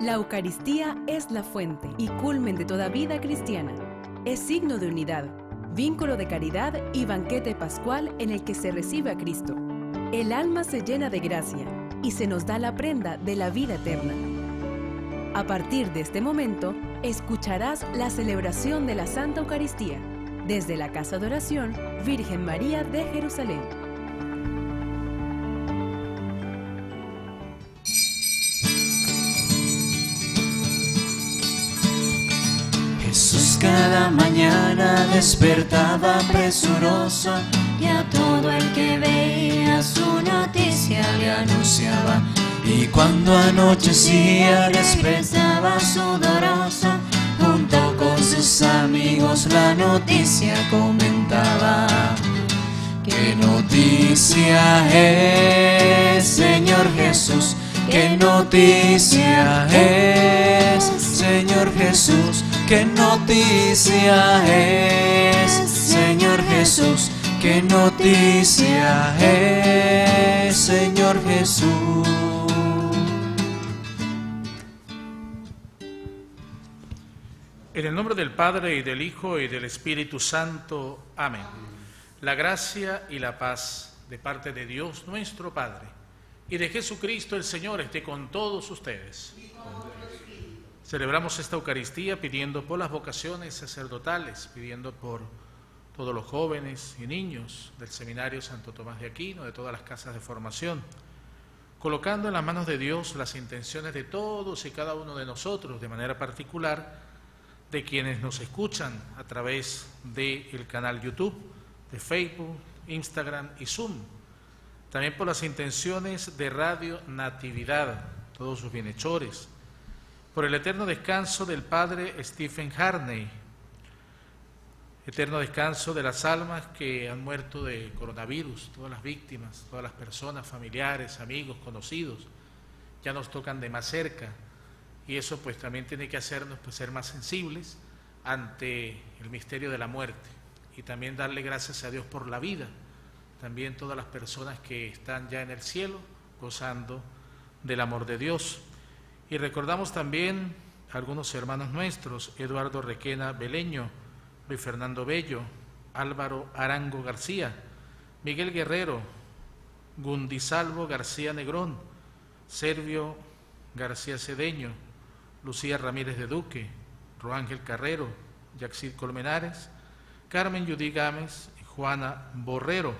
La Eucaristía es la fuente y culmen de toda vida cristiana. Es signo de unidad, vínculo de caridad y banquete pascual en el que se recibe a Cristo. El alma se llena de gracia y se nos da la prenda de la vida eterna. A partir de este momento, escucharás la celebración de la Santa Eucaristía desde la Casa de Oración Virgen María de Jerusalén. Jesús cada mañana despertaba presuroso y a todo el que veía su noticia le anunciaba. Y cuando anochecía despertaba sudoroso, junto con sus amigos la noticia comentaba. ¿Qué noticia es, Señor Jesús? ¿Qué noticia es, Señor Jesús? ¿Qué noticia es, Señor Jesús? ¿Qué noticia es, Señor Jesús? En el nombre del Padre, y del Hijo, y del Espíritu Santo. Amén. La gracia y la paz de parte de Dios nuestro Padre y de Jesucristo el Señor esté con todos ustedes. Celebramos esta Eucaristía pidiendo por las vocaciones sacerdotales, pidiendo por todos los jóvenes y niños del Seminario Santo Tomás de Aquino, de todas las casas de formación, colocando en las manos de Dios las intenciones de todos y cada uno de nosotros, de manera particular, de quienes nos escuchan a través del canal YouTube, de Facebook, Instagram y Zoom. También por las intenciones de Radio Natividad, todos sus bienhechores, por el eterno descanso del Padre Stephen Harney, eterno descanso de las almas que han muerto de coronavirus, todas las víctimas, todas las personas, familiares, amigos, conocidos, ya nos tocan de más cerca, y eso pues también tiene que hacernos pues ser más sensibles ante el misterio de la muerte, y también darle gracias a Dios por la vida, también todas las personas que están ya en el cielo gozando del amor de Dios. Y recordamos también a algunos hermanos nuestros: Eduardo Requena Beleño, Luis Fernando Bello, Álvaro Arango García, Miguel Guerrero, Gundisalvo García Negrón, Servio García Cedeño, Lucía Ramírez de Duque, Roángel Carrero, Yaxid Colmenares, Carmen Yudí Gámez y Juana Borrero,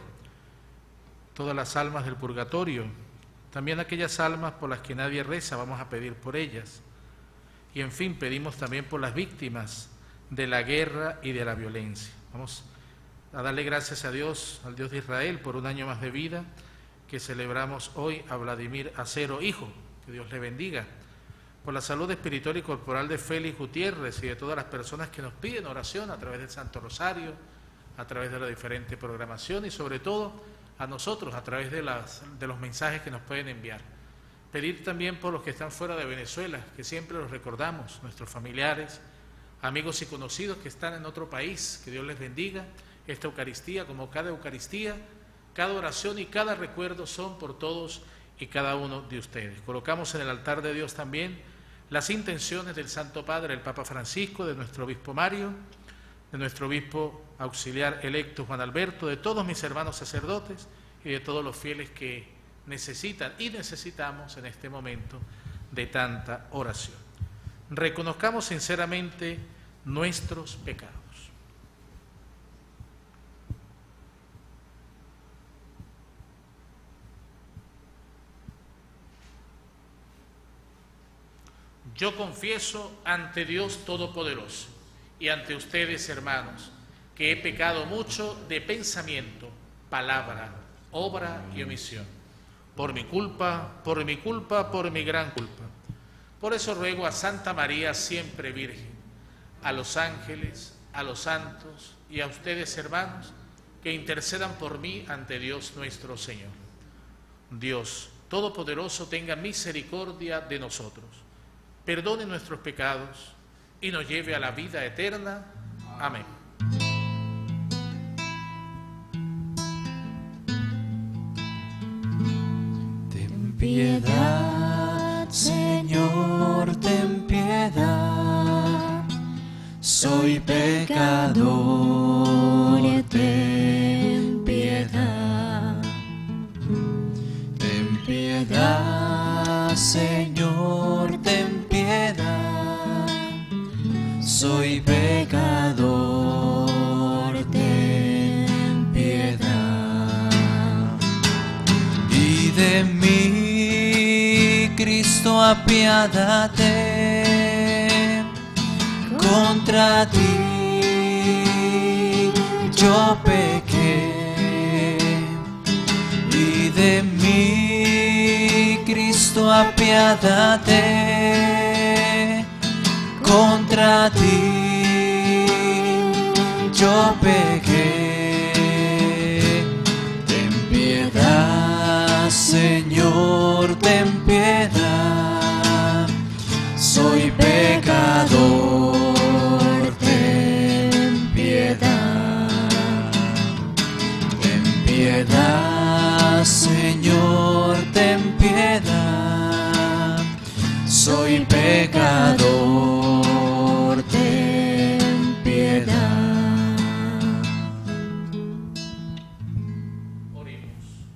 todas las almas del purgatorio, también aquellas almas por las que nadie reza, vamos a pedir por ellas. Y en fin, pedimos también por las víctimas de la guerra y de la violencia. Vamos a darle gracias a Dios, al Dios de Israel, por un año más de vida que celebramos hoy a Vladimir Acero, hijo, que Dios le bendiga, por la salud espiritual y corporal de Félix Gutiérrez y de todas las personas que nos piden oración a través del Santo Rosario, a través de la diferente programación y sobre todo a nosotros a través de los mensajes que nos pueden enviar. Pedir también por los que están fuera de Venezuela, que siempre los recordamos, nuestros familiares, amigos y conocidos que están en otro país, que Dios les bendiga. Esta Eucaristía, como cada Eucaristía, cada oración y cada recuerdo son por todos y cada uno de ustedes. Colocamos en el altar de Dios también las intenciones del Santo Padre, el Papa Francisco, de nuestro obispo Mario, de nuestro obispo auxiliar electo Juan Alberto, de todos mis hermanos sacerdotes y de todos los fieles que necesitan y necesitamos en este momento de tanta oración. Reconozcamos sinceramente nuestros pecados. Yo confieso ante Dios Todopoderoso y ante ustedes, hermanos, que he pecado mucho de pensamiento, palabra, obra y omisión, por mi culpa, por mi gran culpa. Por eso ruego a Santa María, siempre Virgen, a los ángeles, a los santos y a ustedes, hermanos, que intercedan por mí ante Dios nuestro Señor. Dios Todopoderoso tenga misericordia de nosotros, perdone nuestros pecados y nos lleve a la vida eterna. Amén. Ten piedad, Señor, ten pecador, ten piedad. Ten piedad, Señor, ten piedad. Soy pecador, ten piedad. Y de mí, Cristo, apiádate. Contra ti yo pequé, y de mí, Cristo, apiádate. Contra ti yo pequé. Ten piedad, Señor, ten piedad. Soy pecador, ten piedad. Ten piedad, Señor, ten piedad. Soy pecador, ten piedad. Oremos.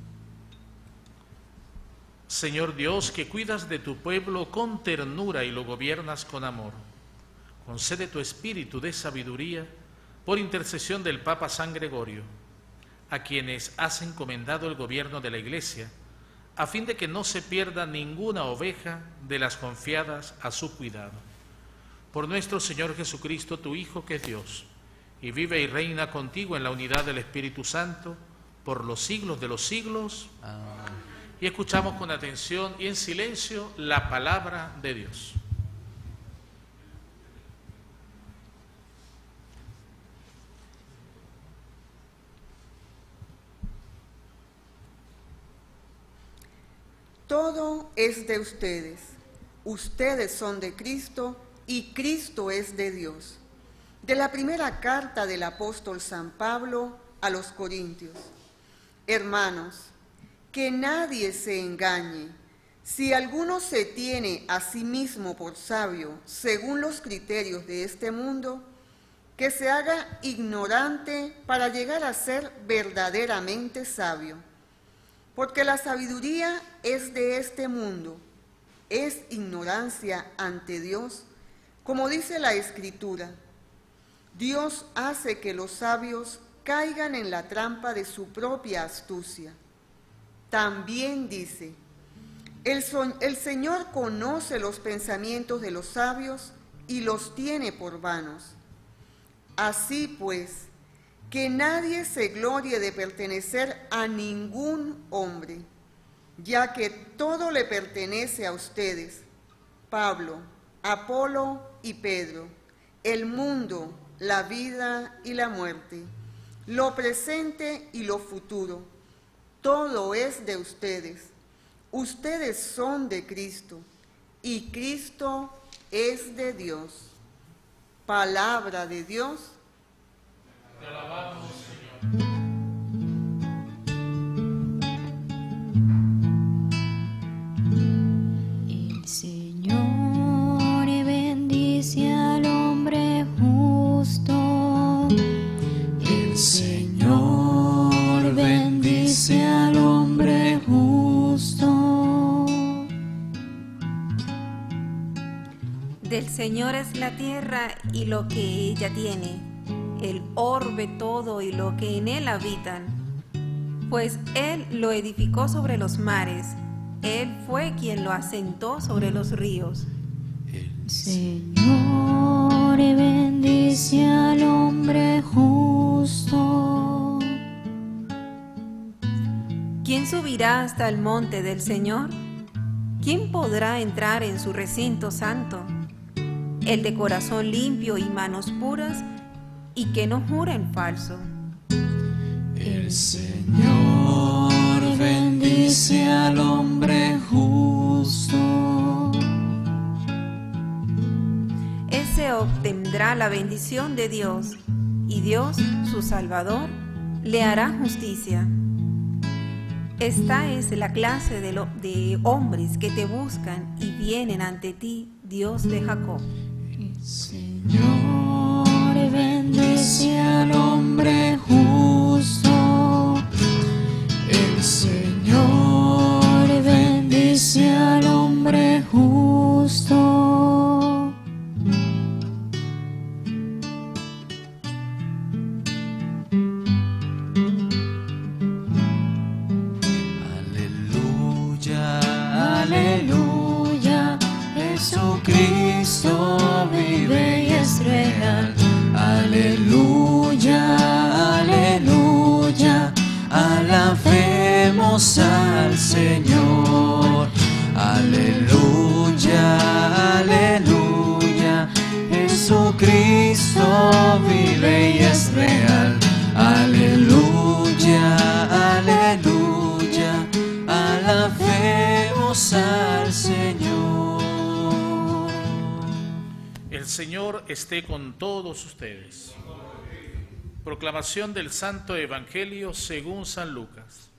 Señor Dios, que cuidas de tu pueblo con ternura y lo gobiernas con amor, concede tu espíritu de sabiduría por intercesión del Papa San Gregorio, a quienes has encomendado el gobierno de la Iglesia, a fin de que no se pierda ninguna oveja de las confiadas a su cuidado. Por nuestro Señor Jesucristo, tu Hijo, que es Dios, y vive y reina contigo en la unidad del Espíritu Santo, por los siglos de los siglos. Amén. Y escuchamos con atención y en silencio la palabra de Dios. Todo es de ustedes. Ustedes son de Cristo y Cristo es de Dios. De la primera carta del apóstol San Pablo a los Corintios. Hermanos, que nadie se engañe. Si alguno se tiene a sí mismo por sabio, según los criterios de este mundo, que se haga ignorante para llegar a ser verdaderamente sabio. Porque la sabiduría es de este mundo, es ignorancia ante Dios, como dice la Escritura. Dios hace que los sabios caigan en la trampa de su propia astucia. También dice, el Señor conoce los pensamientos de los sabios y los tiene por vanos. Así pues, que nadie se glorie de pertenecer a ningún hombre, ya que todo le pertenece a ustedes, Pablo, Apolo y Pedro, el mundo, la vida y la muerte, lo presente y lo futuro. Todo es de ustedes. Ustedes son de Cristo y Cristo es de Dios. Palabra de Dios. Te alabamos, Señor. El Señor bendice al hombre justo. El Señor bendice al hombre justo. Del Señor es la tierra y lo que ella tiene, el orbe todo y lo que en él habitan. Pues Él lo edificó sobre los mares, Él fue quien lo asentó sobre los ríos. El Señor bendice al hombre justo. ¿Quién subirá hasta el monte del Señor? ¿Quién podrá entrar en su recinto santo? El de corazón limpio y manos puras, y que no jura en falso. El Señor bendice al hombre justo. Ese obtendrá la bendición de Dios, y Dios, su Salvador, le hará justicia. Esta es la clase de hombres que te buscan y vienen ante ti, Dios de Jacob. El Señor bendice alabemos al Señor. Aleluya, aleluya, Jesucristo vive y es real. Aleluya, aleluya, alabemos al Señor. El Señor esté con todos ustedes. Proclamación del Santo Evangelio según San Lucas.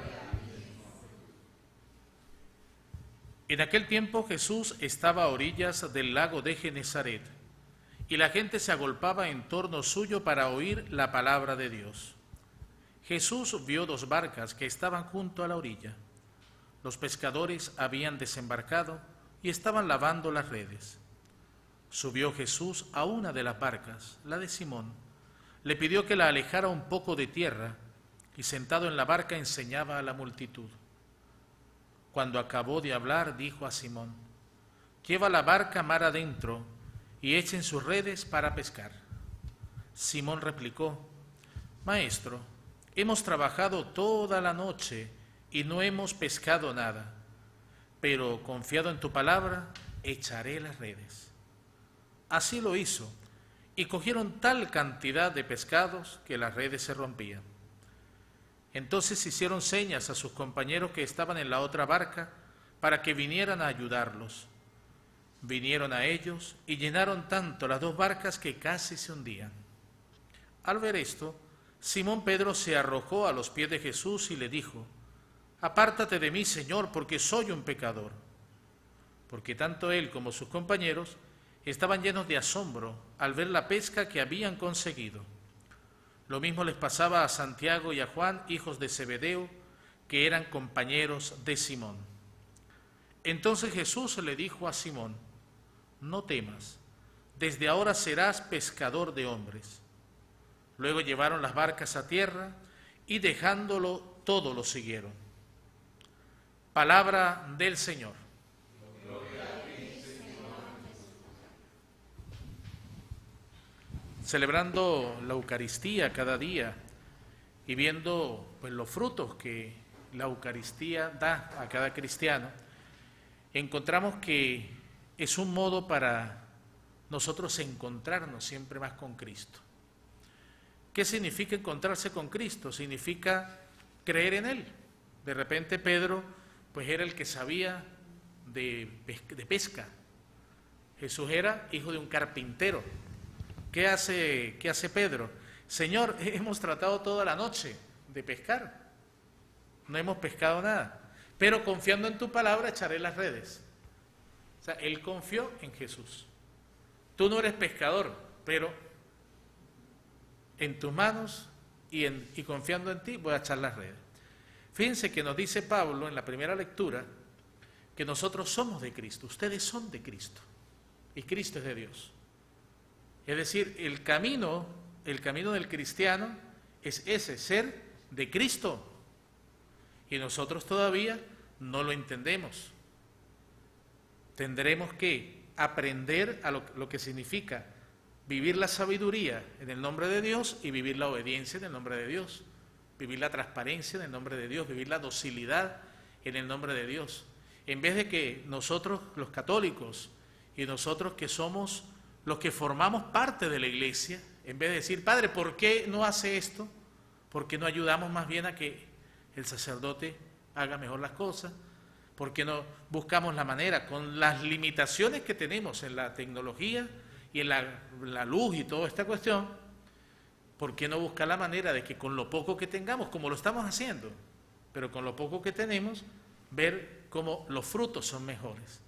En aquel tiempo Jesús estaba a orillas del lago de Genesaret, y la gente se agolpaba en torno suyo para oír la palabra de Dios. Jesús vio 2 barcas que estaban junto a la orilla. Los pescadores habían desembarcado y estaban lavando las redes. Subió Jesús a una de las barcas, la de Simón. Le pidió que la alejara un poco de tierra y sentado en la barca enseñaba a la multitud. Cuando acabó de hablar, dijo a Simón: «Lleva la barca mar adentro y echen sus redes para pescar». Simón replicó: «Maestro, hemos trabajado toda la noche y no hemos pescado nada, pero confiado en tu palabra, echaré las redes». Así lo hizo, y cogieron tal cantidad de pescados que las redes se rompían. Entonces hicieron señas a sus compañeros que estaban en la otra barca para que vinieran a ayudarlos. Vinieron a ellos y llenaron tanto las 2 barcas que casi se hundían. Al ver esto, Simón Pedro se arrojó a los pies de Jesús y le dijo: «Apártate de mí, Señor, porque soy un pecador». Porque tanto él como sus compañeros estaban llenos de asombro al ver la pesca que habían conseguido. Lo mismo les pasaba a Santiago y a Juan, hijos de Zebedeo, que eran compañeros de Simón. Entonces Jesús le dijo a Simón: «No temas, desde ahora serás pescador de hombres». Luego llevaron las barcas a tierra y dejándolo todo lo siguieron. Palabra del Señor. Celebrando la Eucaristía cada día y viendo pues, los frutos que la Eucaristía da a cada cristiano, encontramos que es un modo para nosotros encontrarnos siempre más con Cristo. ¿Qué significa encontrarse con Cristo? Significa creer en Él. De repente Pedro pues era el que sabía de pesca. Jesús era hijo de un carpintero. ¿Qué hace Pedro? Señor, hemos tratado toda la noche de pescar, no hemos pescado nada, pero confiando en tu palabra echaré las redes. O sea, él confió en Jesús. Tú no eres pescador, pero en tus manos y confiando en ti voy a echar las redes. Fíjense que nos dice Pablo en la primera lectura que nosotros somos de Cristo, ustedes son de Cristo y Cristo es de Dios. Es decir, el camino del cristiano es ese, ser de Cristo. Y nosotros todavía no lo entendemos. Tendremos que aprender a lo que significa vivir la sabiduría en el nombre de Dios y vivir la obediencia en el nombre de Dios. Vivir la transparencia en el nombre de Dios, vivir la docilidad en el nombre de Dios. En vez de que nosotros, los católicos, y nosotros que somos los que formamos parte de la iglesia, en vez de decir, Padre, ¿por qué no hace esto? ¿Por qué no ayudamos más bien a que el sacerdote haga mejor las cosas? ¿Por qué no buscamos la manera, con las limitaciones que tenemos en la tecnología y en la luz y toda esta cuestión, por qué no buscar la manera de que con lo poco que tengamos, como lo estamos haciendo, pero con lo poco que tenemos, ver cómo los frutos son mejores?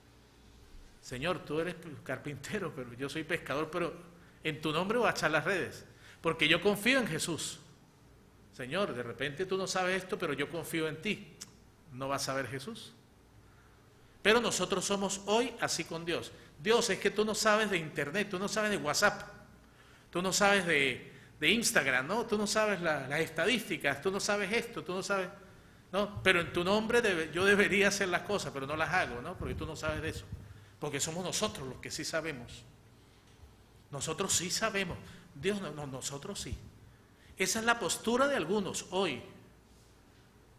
Señor, tú eres carpintero, pero yo soy pescador, pero en tu nombre voy a echar las redes, porque yo confío en Jesús. Señor, de repente tú no sabes esto, pero yo confío en ti. No vas a ver Jesús. Pero nosotros somos hoy así con Dios. Dios, es que tú no sabes de internet, tú no sabes de WhatsApp, tú no sabes de Instagram, ¿no? Tú no sabes las estadísticas, tú no sabes esto, tú no sabes, ¿no? Pero en tu nombre yo debería hacer las cosas, pero no las hago, ¿no? Porque tú no sabes de eso. Porque somos nosotros los que sí sabemos. Nosotros sí sabemos. Dios no, nosotros sí. Esa es la postura de algunos hoy.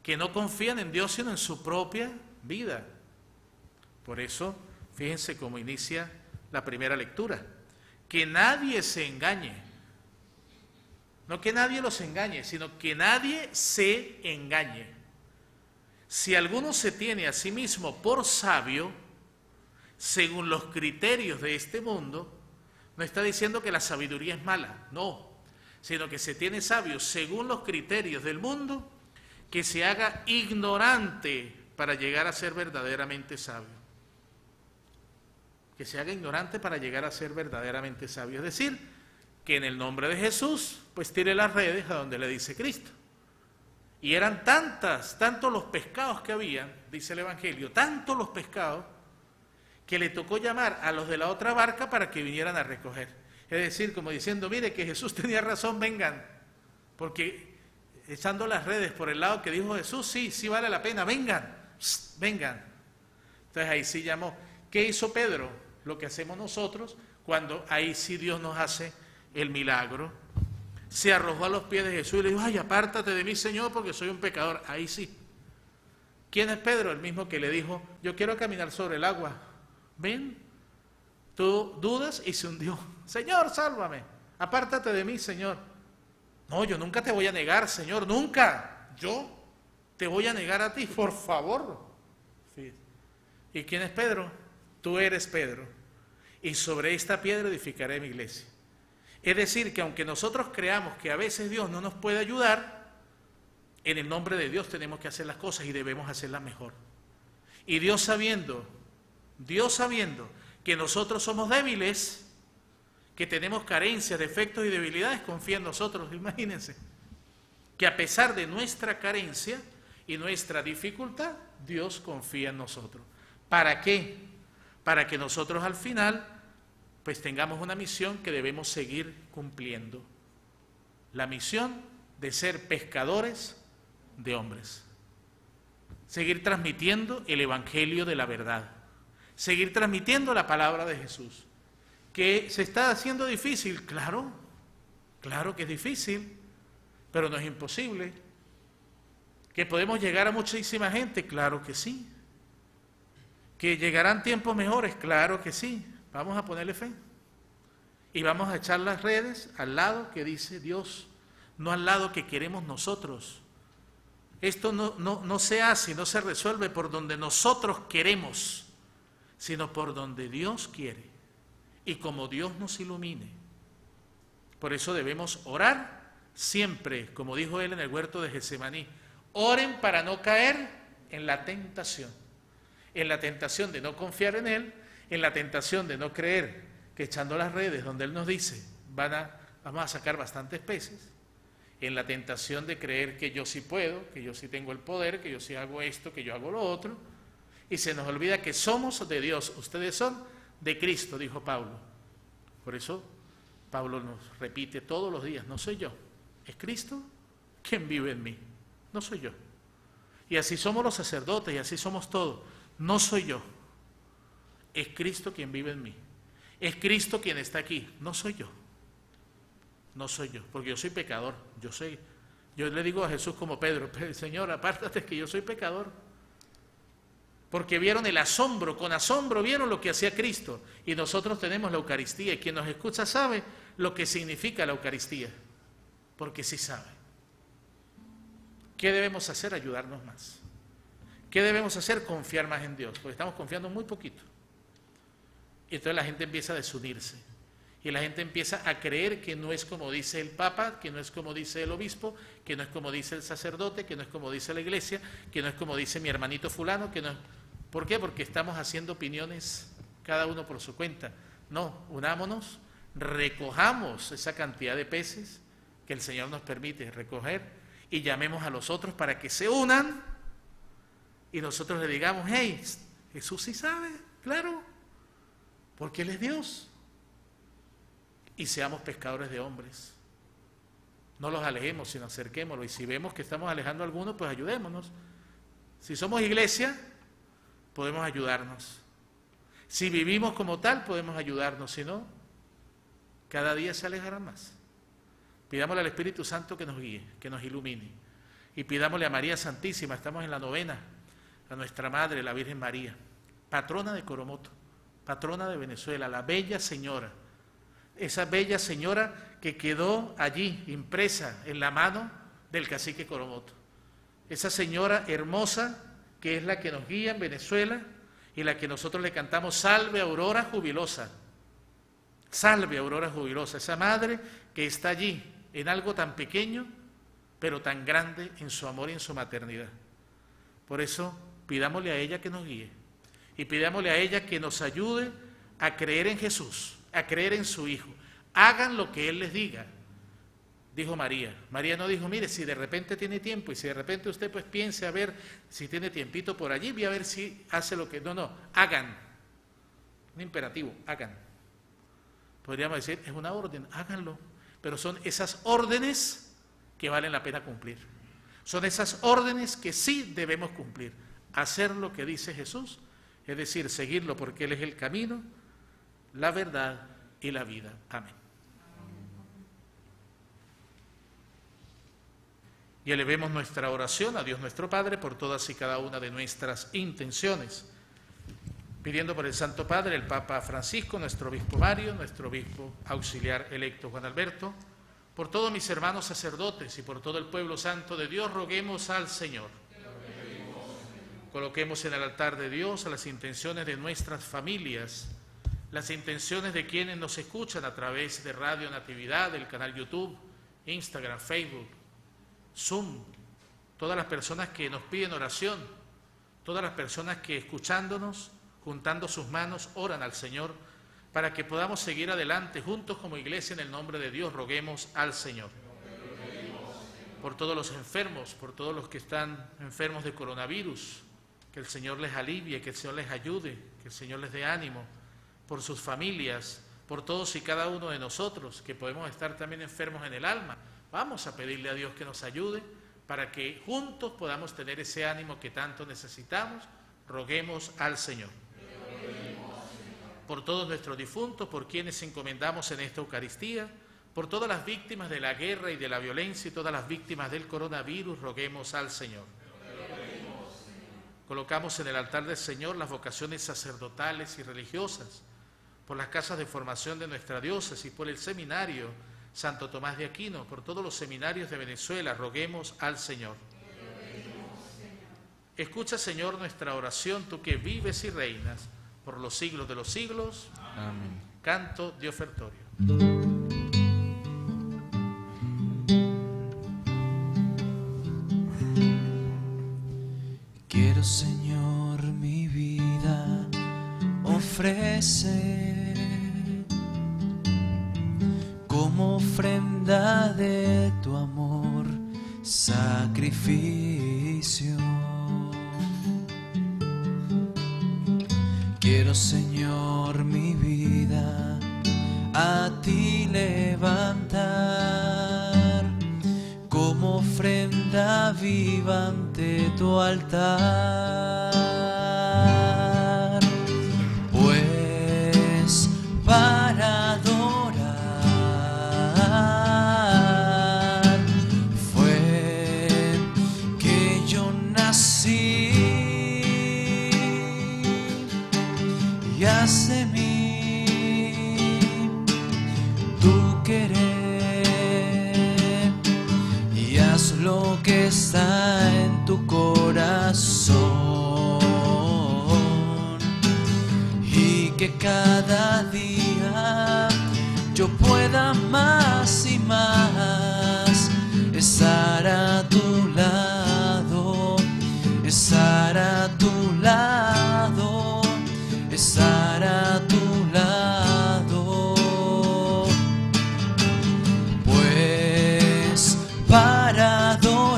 que no confían en Dios sino en su propia vida. Por eso, fíjense cómo inicia la primera lectura. Que nadie se engañe. No que nadie los engañe, sino que nadie se engañe. Si alguno se tiene a sí mismo por sabio, según los criterios de este mundo, no está diciendo que la sabiduría es mala, no, sino que se tiene sabio según los criterios del mundo, que se haga ignorante para llegar a ser verdaderamente sabio. Que se haga ignorante para llegar a ser verdaderamente sabio. Es decir, que en el nombre de Jesús, pues tire las redes a donde le dice Cristo. Y eran tantos los pescados que había, dice el Evangelio, tantos los pescados, que le tocó llamar a los de la otra barca para que vinieran a recoger. Es decir, como diciendo, mire que Jesús tenía razón, vengan. Porque echando las redes por el lado que dijo Jesús, sí vale la pena, vengan, vengan. Entonces ahí sí llamó. ¿Qué hizo Pedro? Lo que hacemos nosotros cuando ahí sí Dios nos hace el milagro. Se arrojó a los pies de Jesús y le dijo, ay, apártate de mí, Señor, porque soy un pecador. Ahí sí. ¿Quién es Pedro? El mismo que le dijo, yo quiero caminar sobre el agua. Ven, tú dudas y se hundió. Señor, sálvame. Apártate de mí, Señor. No, yo nunca te voy a negar, Señor, nunca. Yo te voy a negar a ti, por favor. ¿Y quién es Pedro? Tú eres Pedro. Y sobre esta piedra edificaré mi iglesia. Es decir, que aunque nosotros creamos que a veces Dios no nos puede ayudar, en el nombre de Dios tenemos que hacer las cosas y debemos hacerlas mejor. Y Dios sabiendo que nosotros somos débiles, que tenemos carencias, defectos y debilidades, confía en nosotros. Imagínense que a pesar de nuestra carencia y nuestra dificultad, Dios confía en nosotros. ¿Para qué? Para que nosotros al final pues tengamos una misión que debemos seguir cumpliendo. La misión de ser pescadores de hombres. Seguir transmitiendo el Evangelio de la verdad. Seguir transmitiendo la palabra de Jesús. ¿Que se está haciendo difícil? Claro que es difícil, pero no es imposible. ¿Que podemos llegar a muchísima gente? Claro que sí. ¿Que llegarán tiempos mejores? Claro que sí. Vamos a ponerle fe. Y vamos a echar las redes al lado que dice Dios, no al lado que queremos nosotros. Esto no se hace, no se resuelve por donde nosotros queremos, sino por donde Dios quiere y como Dios nos ilumine. Por eso debemos orar siempre, como dijo él en el huerto de Getsemaní. Oren para no caer en la tentación de no confiar en Él, en la tentación de no creer que echando las redes donde Él nos dice vamos a sacar bastantes peces, en la tentación de creer que yo sí puedo, que yo sí tengo el poder, que yo sí hago esto, que yo hago lo otro, y se nos olvida que somos de Dios, ustedes son de Cristo, dijo Pablo. Por eso Pablo nos repite todos los días, no soy yo, es Cristo quien vive en mí, no soy yo. Y así somos los sacerdotes y así somos todos. No soy yo, es Cristo quien vive en mí, es Cristo quien está aquí, no soy yo, porque yo soy pecador, yo le digo a Jesús como Pedro, Señor, apártate que yo soy pecador, porque vieron el asombro, con asombro vieron lo que hacía Cristo, y nosotros tenemos la Eucaristía, y quien nos escucha sabe lo que significa la Eucaristía, porque sí sabe. ¿Qué debemos hacer? Ayudarnos más. ¿Qué debemos hacer? Confiar más en Dios, porque estamos confiando muy poquito. Y entonces la gente empieza a desunirse. Y la gente empieza a creer que no es como dice el Papa, que no es como dice el obispo, que no es como dice el sacerdote, que no es como dice la iglesia, que no es como dice mi hermanito fulano, que no es... ¿Por qué? Porque estamos haciendo opiniones cada uno por su cuenta. No, unámonos, recojamos esa cantidad de peces que el Señor nos permite recoger y llamemos a los otros para que se unan. Y nosotros le digamos, hey, Jesús sí sabe, claro, porque Él es Dios. Y seamos pescadores de hombres. No los alejemos, sino acerquémoslos. Y si vemos que estamos alejando a algunos, pues ayudémonos. Si somos iglesia, podemos ayudarnos. Si vivimos como tal, podemos ayudarnos. Si no, cada día se alejarán más. Pidámosle al Espíritu Santo que nos guíe, que nos ilumine. y pidámosle a María Santísima, estamos en la novena, a nuestra Madre, la Virgen María, patrona de Coromoto, patrona de Venezuela, la bella señora, esa bella señora que quedó allí impresa en la mano del cacique Coromoto, esa señora hermosa que es la que nos guía en Venezuela y la que nosotros le cantamos Salve Aurora Jubilosa, Salve Aurora Jubilosa, esa madre que está allí en algo tan pequeño pero tan grande en su amor y en su maternidad. Por eso pidámosle a ella que nos guíe y pidámosle a ella que nos ayude a creer en Jesús, a creer en su Hijo. Hagan lo que Él les diga, dijo María. María no dijo, mire, si de repente tiene tiempo y si de repente usted pues piense a ver si tiene tiempito por allí, voy a ver si hace lo que... No, hagan. Un imperativo, hagan. Podríamos decir, es una orden, háganlo. Pero son esas órdenes que valen la pena cumplir. Son esas órdenes que sí debemos cumplir. Hacer lo que dice Jesús, es decir, seguirlo porque Él es el camino, la verdad y la vida. Amén. Y elevemos nuestra oración a Dios nuestro Padre por todas y cada una de nuestras intenciones, pidiendo por el Santo Padre, el Papa Francisco, nuestro obispo Mario, nuestro obispo auxiliar electo Juan Alberto, por todos mis hermanos sacerdotes y por todo el pueblo santo de Dios, roguemos al Señor. Coloquemos en el altar de Dios a las intenciones de nuestras familias, las intenciones de quienes nos escuchan a través de Radio Natividad, del canal YouTube, Instagram, Facebook, Zoom, todas las personas que nos piden oración, todas las personas que escuchándonos, juntando sus manos, oran al Señor para que podamos seguir adelante juntos como iglesia en el nombre de Dios. Roguemos al Señor. Por todos los enfermos, por todos los que están enfermos de coronavirus, que el Señor les alivie, que el Señor les ayude, que el Señor les dé ánimo, por sus familias, por todos y cada uno de nosotros que podemos estar también enfermos en el alma. Vamos a pedirle a Dios que nos ayude para que juntos podamos tener ese ánimo que tanto necesitamos. Roguemos al Señor. Por todos nuestros difuntos, por quienes encomendamos en esta Eucaristía, por todas las víctimas de la guerra y de la violencia y todas las víctimas del coronavirus, roguemos al Señor. Colocamos en el altar del Señor las vocaciones sacerdotales y religiosas, por las casas de formación de nuestra diócesis, por el seminario Santo Tomás de Aquino, por todos los seminarios de Venezuela, roguemos al Señor. Escucha, Señor, nuestra oración, tú que vives y reinas por los siglos de los siglos. Amén. Canto de ofertorio. Quiero, Señor, mi vida ofrecer como ofrenda de tu amor, sacrificio. Quiero, Señor, mi vida a ti levantar como ofrenda viva ante tu altar, pues para adorar fue que yo nací. Y haz de mí tu querer y haz lo que está en tu corazón, y que cada día yo pueda más y más estar a tu lado, estar a tu lado, estar a tu lado, pues para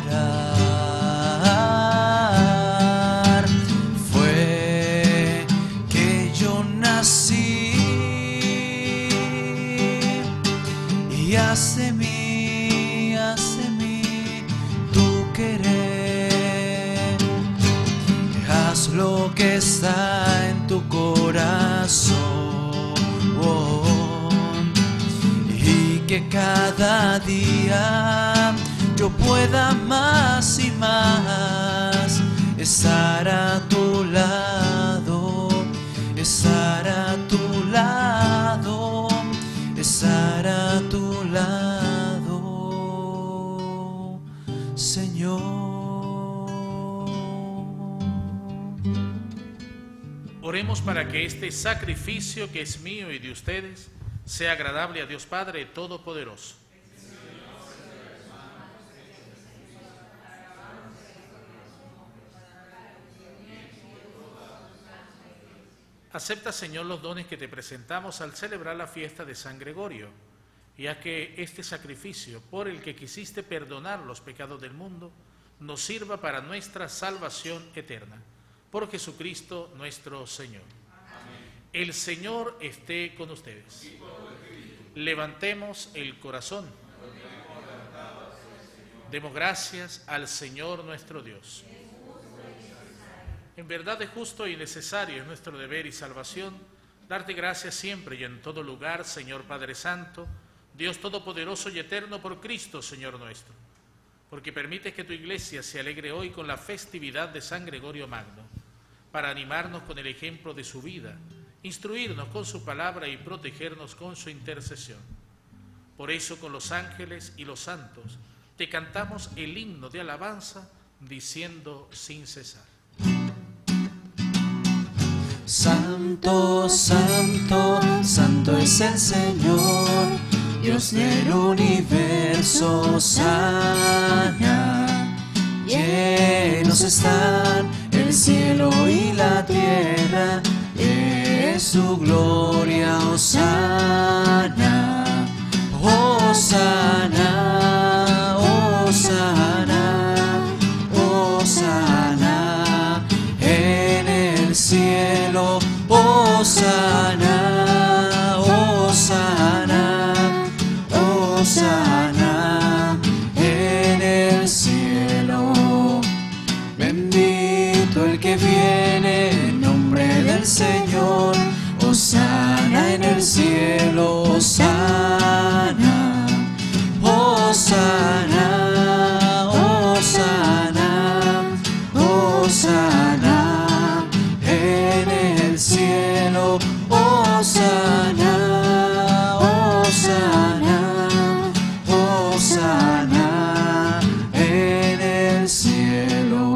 adorar fue que yo nací. Y haz de mí tu querer, haz lo que está en tu corazón, y que cada día yo yo pueda más y más estar a tu lado, estar a tu lado, estar a tu lado, Señor. Oremos para que este sacrificio que es mío y de ustedes sea agradable a Dios Padre Todopoderoso. Acepta, Señor, los dones que te presentamos al celebrar la fiesta de San Gregorio, y haz que este sacrificio, por el que quisiste perdonar los pecados del mundo, nos sirva para nuestra salvación eterna. Por Jesucristo nuestro Señor. Amén. El Señor esté con ustedes. Levantemos el corazón. Demos gracias al Señor nuestro Dios. En verdad es justo y necesario, es nuestro deber y salvación, darte gracias siempre y en todo lugar, Señor Padre Santo, Dios Todopoderoso y Eterno, por Cristo, Señor nuestro, porque permites que tu Iglesia se alegre hoy con la festividad de San Gregorio Magno, para animarnos con el ejemplo de su vida, instruirnos con su palabra y protegernos con su intercesión. Por eso, con los ángeles y los santos, te cantamos el himno de alabanza, diciendo sin cesar: Santo, santo, santo es el Señor, Dios del universo, sana. Llenos están el cielo y la tierra de su gloria, hosana, hosana, hosana, hosana en el cielo, hosana, hosana, hosana en el cielo. Bendito el que viene en nombre del Señor, hosana en el cielo, hosana, hosana, hosana, hosana en el cielo, hosana, hosana, hosana en el cielo.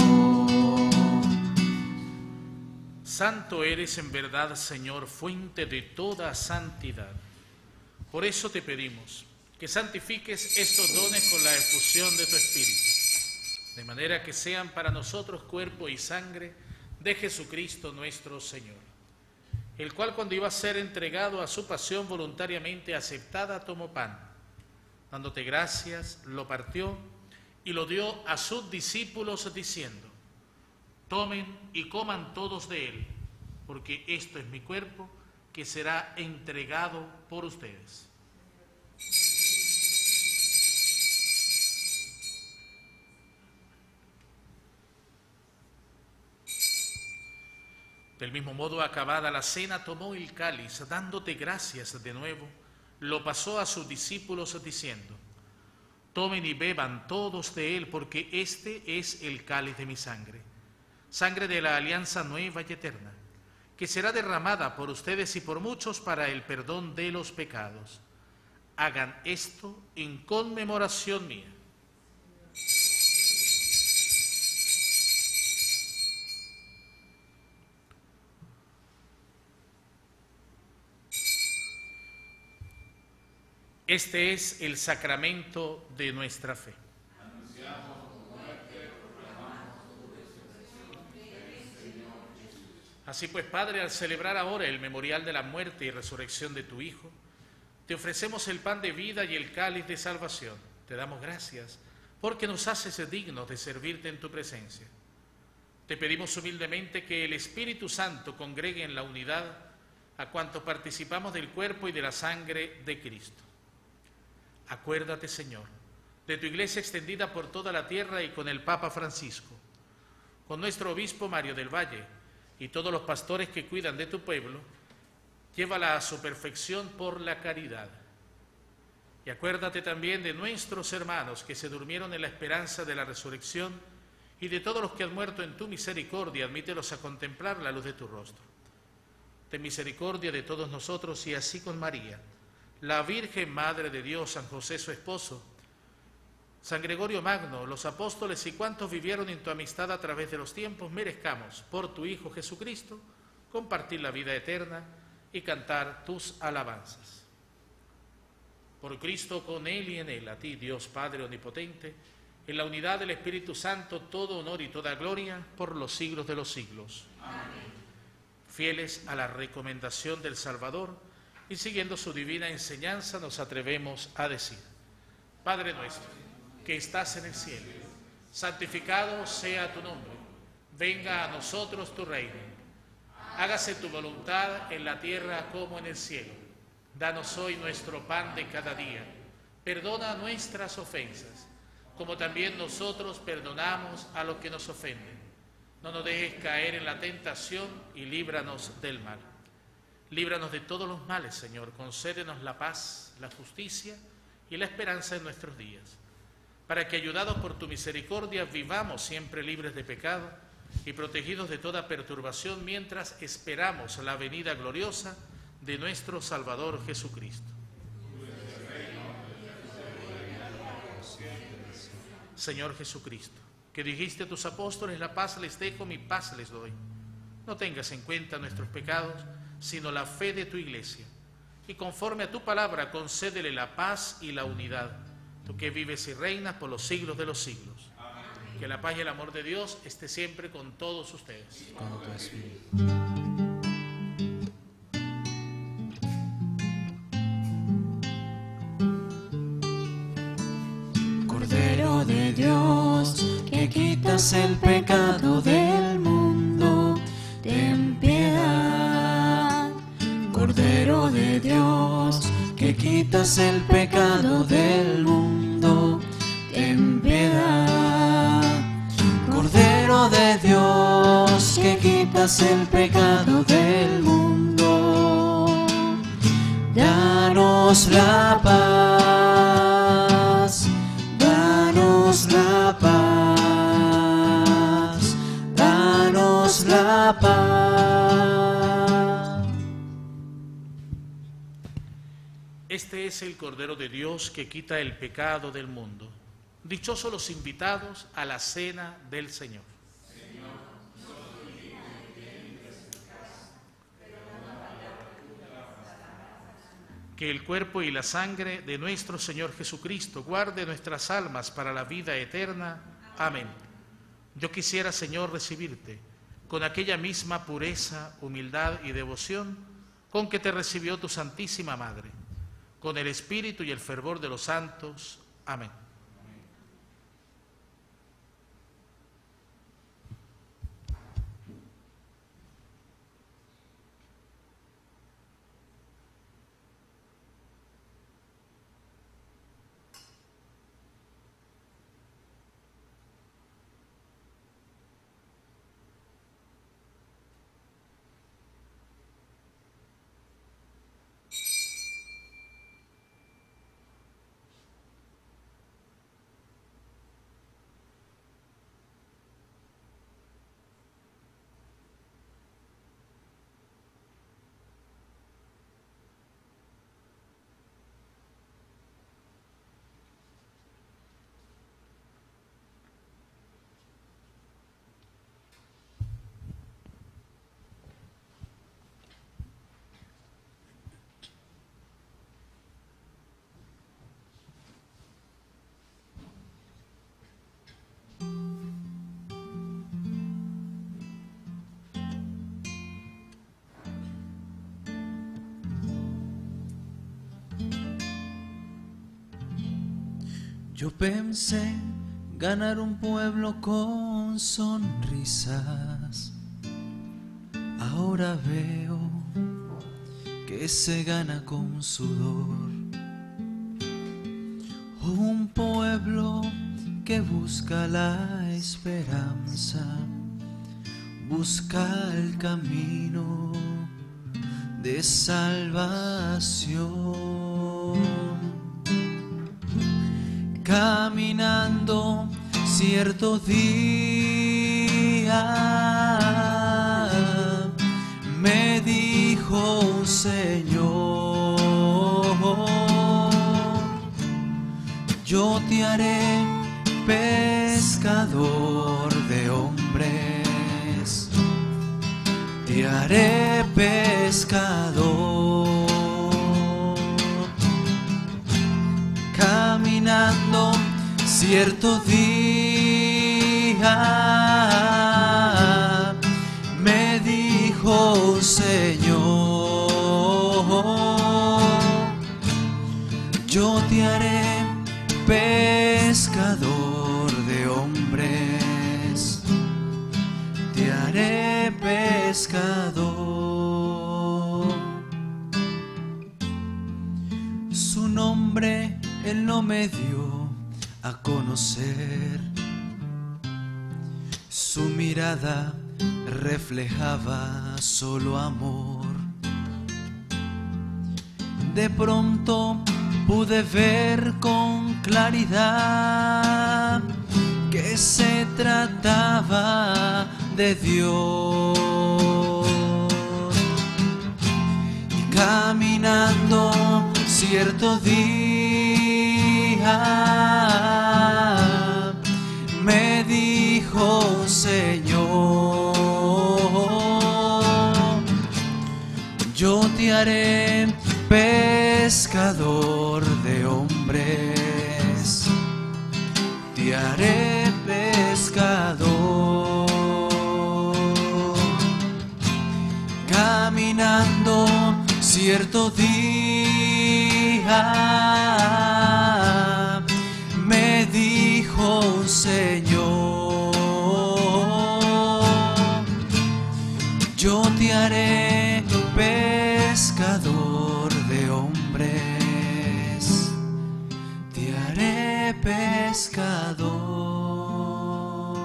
Santo eres en verdad, Señor, fuente de toda santidad. Por eso te pedimos que santifiques estos dones con la efusión de tu Espíritu, de manera que sean para nosotros cuerpo y sangre de Jesucristo nuestro Señor, el cual, cuando iba a ser entregado a su pasión voluntariamente aceptada, tomó pan, dándote gracias, lo partió y lo dio a sus discípulos, diciendo: tomen y coman todos de él, porque esto es mi cuerpo, que será entregado por ustedes. Del mismo modo, acabada la cena, tomó el cáliz, dándote gracias de nuevo, lo pasó a sus discípulos, diciendo: tomen y beban todos de él, porque este es el cáliz de mi sangre, sangre de la alianza nueva y eterna, que será derramada por ustedes y por muchos para el perdón de los pecados. Hagan esto en conmemoración mía. Este es el sacramento de nuestra fe. Así pues, Padre, al celebrar ahora el memorial de la muerte y resurrección de tu Hijo, te ofrecemos el pan de vida y el cáliz de salvación. Te damos gracias porque nos haces dignos de servirte en tu presencia. Te pedimos humildemente que el Espíritu Santo congregue en la unidad a cuantos participamos del cuerpo y de la sangre de Cristo. Acuérdate, Señor, de tu Iglesia extendida por toda la tierra y con el Papa Francisco, con nuestro obispo Mario del Valle y todos los pastores que cuidan de tu pueblo. Llévala a su perfección por la caridad. Y acuérdate también de nuestros hermanos que se durmieron en la esperanza de la resurrección y de todos los que han muerto en tu misericordia, admítelos a contemplar la luz de tu rostro. Ten misericordia de todos nosotros y así con María, la Virgen Madre de Dios, San José su esposo, San Gregorio Magno, los apóstoles y cuantos vivieron en tu amistad a través de los tiempos, merezcamos, por tu Hijo Jesucristo, compartir la vida eterna y cantar tus alabanzas. Por Cristo, con Él y en Él, a ti, Dios Padre Omnipotente, en la unidad del Espíritu Santo, todo honor y toda gloria por los siglos de los siglos. Amén. Fieles a la recomendación del Salvador y siguiendo su divina enseñanza, nos atrevemos a decir: Padre nuestro, que estás en el cielo, santificado sea tu nombre, venga a nosotros tu reino, hágase tu voluntad en la tierra como en el cielo. Danos hoy nuestro pan de cada día, perdona nuestras ofensas, como también nosotros perdonamos a los que nos ofenden. No nos dejes caer en la tentación y líbranos del mal. Líbranos de todos los males, Señor, concédenos la paz, la justicia y la esperanza en nuestros días, para que, ayudados por tu misericordia, vivamos siempre libres de pecado y protegidos de toda perturbación mientras esperamos la venida gloriosa de nuestro Salvador Jesucristo. Señor Jesucristo, que dijiste a tus apóstoles: la paz les dejo, mi paz les doy. No tengas en cuenta nuestros pecados, sino la fe de tu Iglesia, y conforme a tu palabra concédele la paz y la unidad, tú que vives y reinas por los siglos de los siglos. Amén. Que la paz y el amor de Dios esté siempre con todos ustedes. Con tu espíritu. Cordero de Dios, que quitas el pecado del mundo, ten piedad. Cordero de Dios, que quitas el pecado del mundo, ten piedad. Cordero de Dios, que quitas el pecado del mundo, danos la paz, danos la paz, danos la paz. Este es el Cordero de Dios que quita el pecado del mundo. Dichosos los invitados a la cena del Señor. Que el cuerpo y la sangre de nuestro Señor Jesucristo guarde nuestras almas para la vida eterna. Amén. Yo quisiera, Señor, recibirte con aquella misma pureza, humildad y devoción con que te recibió tu Santísima Madre, con el espíritu y el fervor de los santos. Amén. Yo pensé ganar un pueblo con sonrisas, ahora veo que se gana con sudor. Un pueblo que busca la esperanza, busca el camino de salvación. Caminando cierto día, me dijo un Señor: yo te haré pescador de hombres, te haré pescador. Caminando cierto día, me dijo un Señor: yo te haré pescador de hombres, te haré pescador. Su nombre Él no me dio a conocer, su mirada reflejaba solo amor. De pronto pude ver con claridad que se trataba de Dios. Y caminando cierto día, me dijo un Señor: yo te haré pescador de hombres, te haré pescador. Caminando cierto día, me dijo un Señor: yo te haré pescador de hombres, te haré pescador.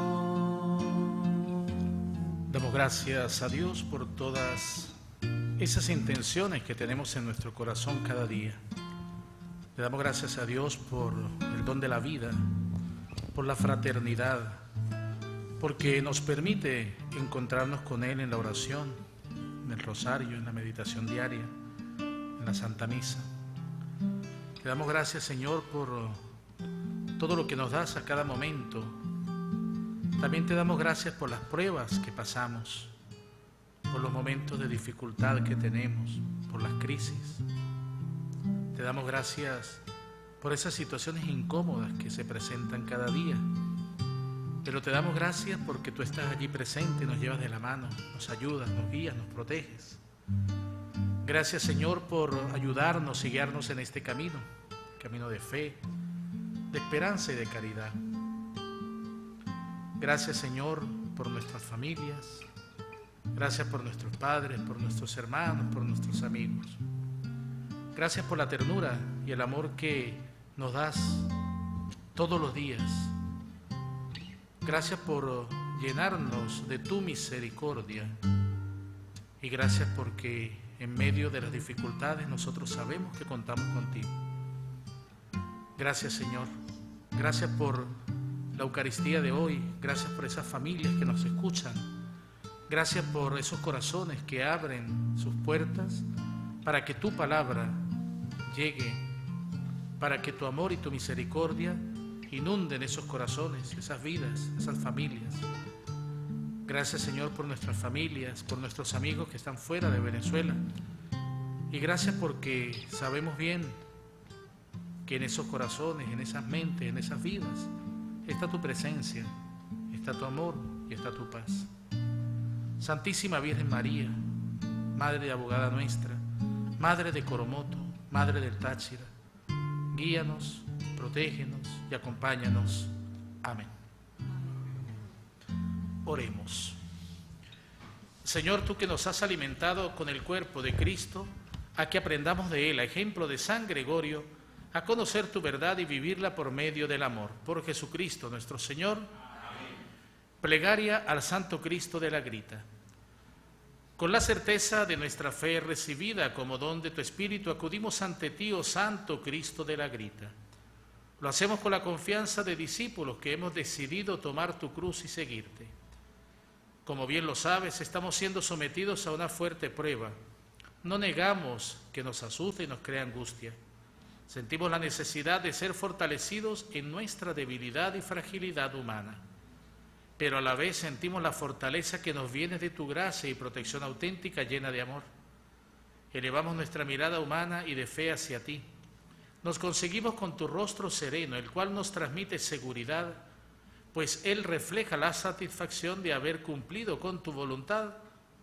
Damos gracias a Dios por todas esas intenciones que tenemos en nuestro corazón cada día. Le damos gracias a Dios por el don de la vida, por la fraternidad, porque nos permite encontrarnos con Él en la oración, en el rosario, en la meditación diaria, en la Santa Misa. Le damos gracias, Señor, por todo lo que nos das a cada momento. También te damos gracias por las pruebas que pasamos, por los momentos de dificultad que tenemos, por las crisis. Te damos gracias por esas situaciones incómodas que se presentan cada día. Pero te damos gracias porque tú estás allí presente, nos llevas de la mano, nos ayudas, nos guías, nos proteges. Gracias, Señor, por ayudarnos y guiarnos en este camino de fe, de esperanza y de caridad. Gracias, Señor, por nuestras familias. Gracias por nuestros padres, por nuestros hermanos, por nuestros amigos. Gracias por la ternura y el amor que nos das todos los días. Gracias por llenarnos de tu misericordia. Y gracias porque en medio de las dificultades nosotros sabemos que contamos contigo. Gracias, Señor. Gracias por la Eucaristía de hoy. Gracias por esas familias que nos escuchan. Gracias por esos corazones que abren sus puertas para que tu palabra llegue, para que tu amor y tu misericordia inunden esos corazones, esas vidas, esas familias. Gracias, Señor, por nuestras familias, por nuestros amigos que están fuera de Venezuela. Y gracias porque sabemos bien que en esos corazones, en esas mentes, en esas vidas, está tu presencia, está tu amor y está tu paz. Santísima Virgen María, Madre de Abogada nuestra, Madre de Coromoto, Madre del Táchira, guíanos, protégenos y acompáñanos. Amén. Oremos. Señor, tú que nos has alimentado con el cuerpo de Cristo, a que aprendamos de Él, a ejemplo de San Gregorio, a conocer tu verdad y vivirla por medio del amor. Por Jesucristo nuestro Señor. Amén. Plegaria al Santo Cristo de la Grita. Con la certeza de nuestra fe recibida como don de tu Espíritu, acudimos ante ti, oh Santo Cristo de la Grita. Lo hacemos con la confianza de discípulos que hemos decidido tomar tu cruz y seguirte. Como bien lo sabes, estamos siendo sometidos a una fuerte prueba. No negamos que nos asuste y nos crea angustia. Sentimos la necesidad de ser fortalecidos en nuestra debilidad y fragilidad humana, pero a la vez sentimos la fortaleza que nos viene de tu gracia y protección auténtica llena de amor. Elevamos nuestra mirada humana y de fe hacia ti. Nos conseguimos con tu rostro sereno, el cual nos transmite seguridad, pues él refleja la satisfacción de haber cumplido con tu voluntad,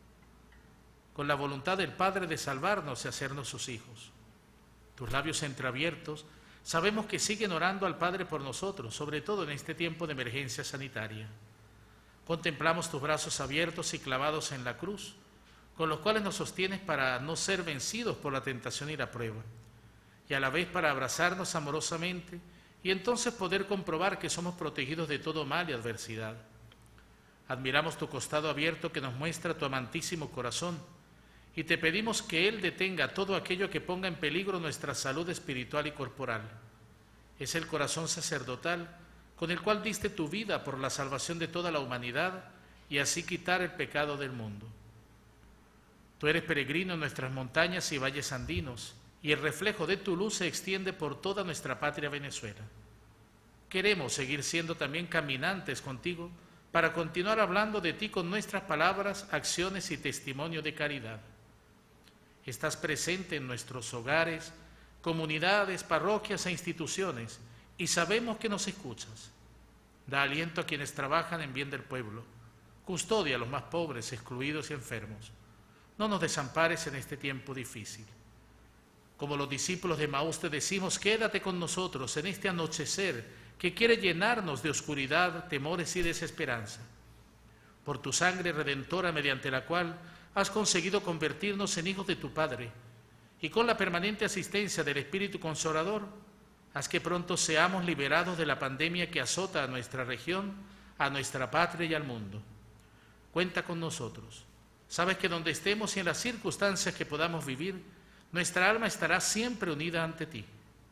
con la voluntad del Padre de salvarnos y hacernos sus hijos. Tus labios entreabiertos, sabemos que siguen orando al Padre por nosotros, sobre todo en este tiempo de emergencia sanitaria. Contemplamos tus brazos abiertos y clavados en la cruz, con los cuales nos sostienes para no ser vencidos por la tentación y la prueba, y a la vez para abrazarnos amorosamente y entonces poder comprobar que somos protegidos de todo mal y adversidad. Admiramos tu costado abierto que nos muestra tu amantísimo corazón, y te pedimos que Él detenga todo aquello que ponga en peligro nuestra salud espiritual y corporal. Es el corazón sacerdotal con el cual diste tu vida por la salvación de toda la humanidad y así quitar el pecado del mundo. Tú eres peregrino en nuestras montañas y valles andinos, y el reflejo de tu luz se extiende por toda nuestra patria Venezuela. Queremos seguir siendo también caminantes contigo para continuar hablando de ti con nuestras palabras, acciones y testimonio de caridad. Estás presente en nuestros hogares, comunidades, parroquias e instituciones, y sabemos que nos escuchas. Da aliento a quienes trabajan en bien del pueblo. Custodia a los más pobres, excluidos y enfermos. No nos desampares en este tiempo difícil. Como los discípulos de Emaús te decimos, quédate con nosotros en este anochecer que quiere llenarnos de oscuridad, temores y desesperanza. Por tu sangre redentora mediante la cual has conseguido convertirnos en hijos de tu Padre, y con la permanente asistencia del Espíritu Consolador, haz que pronto seamos liberados de la pandemia que azota a nuestra región, a nuestra patria y al mundo. Cuenta con nosotros. Sabes que donde estemos y en las circunstancias que podamos vivir, nuestra alma estará siempre unida ante ti.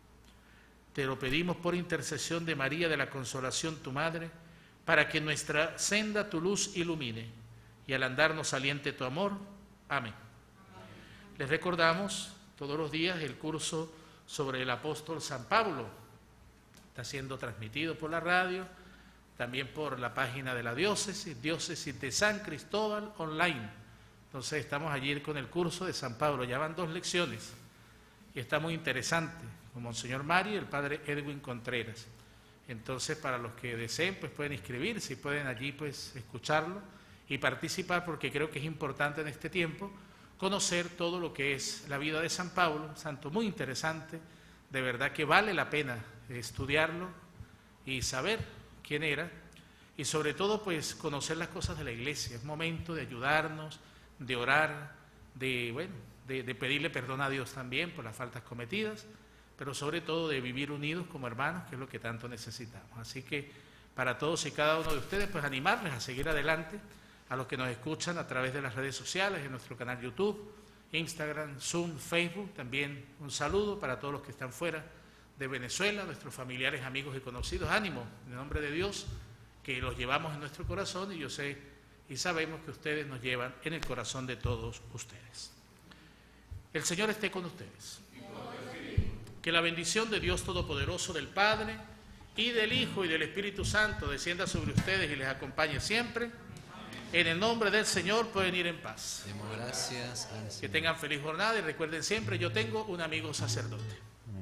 Te lo pedimos por intercesión de María de la Consolación, tu Madre, para que nuestra senda tu luz ilumine y al andar nos aliente tu amor. Amén. Les recordamos todos los días el curso sobre el apóstol San Pablo. Está siendo transmitido por la radio, también por la página de la diócesis de San Cristóbal online. Entonces estamos allí con el curso de San Pablo, ya van 2 lecciones y está muy interesante, con Monseñor Mari y el Padre Edwin Contreras. Entonces para los que deseen pues pueden inscribirse y pueden allí pues escucharlo y participar, porque creo que es importante en este tiempo conocer todo lo que es la vida de San Pablo, santo muy interesante, de verdad que vale la pena estudiarlo y saber quién era, y sobre todo pues conocer las cosas de la Iglesia. Es momento de ayudarnos, de orar, de pedirle perdón a Dios también por las faltas cometidas, pero sobre todo de vivir unidos como hermanos, que es lo que tanto necesitamos. Así que para todos y cada uno de ustedes, pues animarles a seguir adelante, a los que nos escuchan a través de las redes sociales, en nuestro canal YouTube, Instagram, Zoom, Facebook, también un saludo para todos los que están fuera de Venezuela, nuestros familiares, amigos y conocidos. Ánimo, en el nombre de Dios, que los llevamos en nuestro corazón, y yo sé y sabemos que ustedes nos llevan en el corazón de todos ustedes. El Señor esté con ustedes. Que la bendición de Dios Todopoderoso, del Padre, y del Hijo, y del Espíritu Santo descienda sobre ustedes y les acompañe siempre. En el nombre del Señor pueden ir en paz. Demos gracias al Señor. Que tengan feliz jornada y recuerden siempre, yo tengo un amigo sacerdote.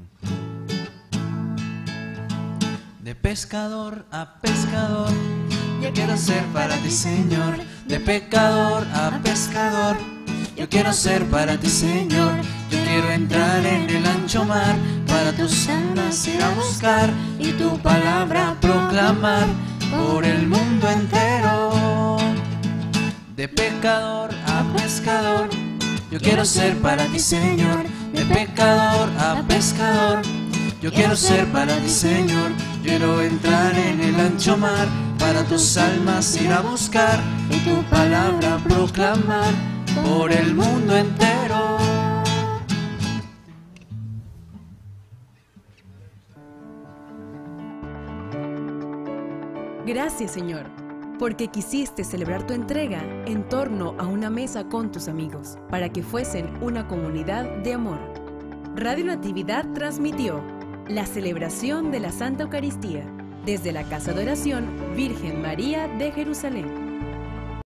De pescador a pescador, yo quiero ser para ti, Señor. De pecador a pescador, yo quiero ser para ti, Señor. Yo quiero entrar en el ancho mar, para tus almas ir a buscar y tu palabra proclamar por el mundo entero. De pecador a pescador, yo quiero ser para ti, Señor. De pecador a pescador, yo quiero ser para ti, Señor. Quiero entrar en el ancho mar, para tus almas ir a buscar y tu palabra proclamar por el mundo entero. Gracias, Señor, porque quisiste celebrar tu entrega en torno a una mesa con tus amigos, para que fuesen una comunidad de amor. Radio Natividad transmitió la celebración de la Santa Eucaristía desde la Casa de Oración Virgen María de Jerusalén.